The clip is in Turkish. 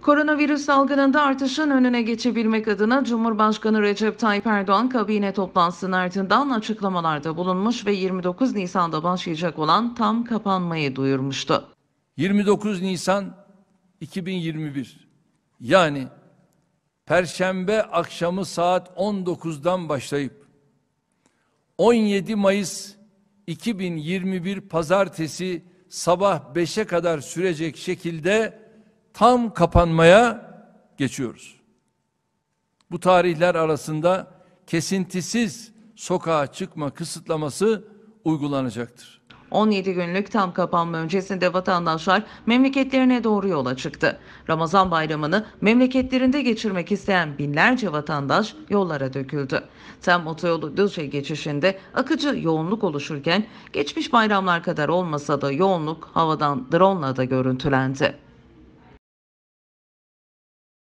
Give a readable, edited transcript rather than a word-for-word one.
Koronavirüs salgınında artışın önüne geçebilmek adına Cumhurbaşkanı Recep Tayyip Erdoğan kabine toplantısının ardından açıklamalarda bulunmuş ve 29 Nisan'da başlayacak olan tam kapanmayı duyurmuştu. 29 Nisan 2021 yani Perşembe akşamı saat 19'dan başlayıp 17 Mayıs 2021 Pazartesi sabah 5'e kadar sürecek şekilde tam kapanmaya geçiyoruz. Bu tarihler arasında kesintisiz sokağa çıkma kısıtlaması uygulanacaktır. 17 günlük tam kapanma öncesinde vatandaşlar memleketlerine doğru yola çıktı. Ramazan bayramını memleketlerinde geçirmek isteyen binlerce vatandaş yollara döküldü. Tem otoyolu Düzce geçişinde akıcı yoğunluk oluşurken geçmiş bayramlar kadar olmasa da yoğunluk havadan drone'la da görüntülendi.